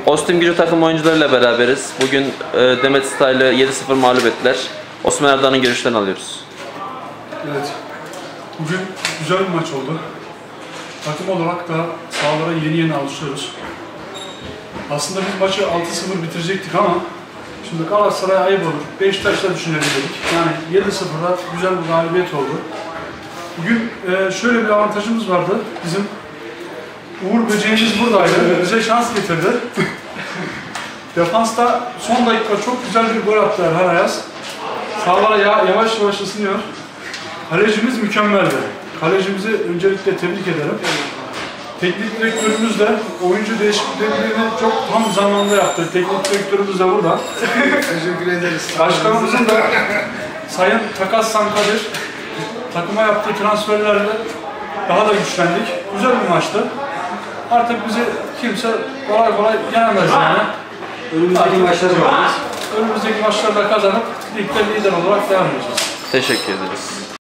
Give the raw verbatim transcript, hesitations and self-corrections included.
Ostim takım oyuncularıyla beraberiz. Bugün e, Demet Style'ı yedi sıfır mağlup ettiler. Osman Erdoğan'ın görüşlerini alıyoruz. Evet, bugün güzel bir maç oldu. Takım olarak da sahalara yeni yeni alışıyoruz. Aslında biz maçı altı sıfır bitirecektik ama şimdi Galatasaray'a ayıp olur. Beşiktaş'ta düşünelim dedik. Yani yedi sıfırda güzel bir galibiyet oldu. Bugün e, şöyle bir avantajımız vardı. Bizim Uğur Böceğimiz buradaydı. Bize şans getirdi. Defansta son dakika çok güzel bir gol attı Erhan Ayaz. Sahalara yavaş yavaş ısınıyor. Kalecimiz mükemmeldi. Kalecimizi öncelikle tebrik ederim. Teknik direktörümüz de oyuncu değişikliklerini çok tam zamanında yaptı. Teknik direktörümüz de burada. Teşekkür ederiz. Başkanımızın da Sayın Takas Sankadir takıma yaptığı transferlerle daha da güçlendik. Güzel bir maçtı. Artık bizi kimse kolay kolay yenemez yani. Önümüzdeki maçları var. Önümüzdeki maçlarda kazanıp ligde lider olarak devam edeceğiz. Teşekkür ederiz.